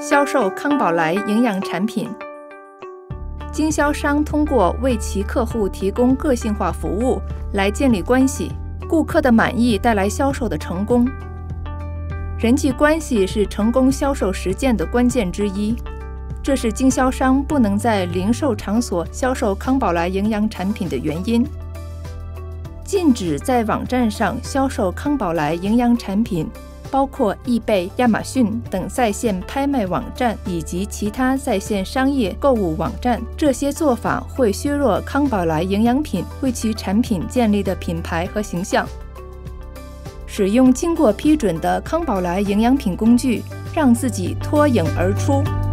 销售康宝莱营养产品。经销商通过为其客户提供个性化服务来建立关系，顾客的满意带来销售的成功。人际关系是成功销售实践的关键之一，这是经销商不能在零售场所销售康宝莱营养产品的原因。禁止在网站上销售康宝莱营养产品，包括易贝、亚马逊等在线拍卖网站以及其他在线商业购物网站。这些做法会削弱康宝莱营养品为其产品建立的品牌和形象。使用经过批准的康宝莱营养品工具，让自己脱颖而出。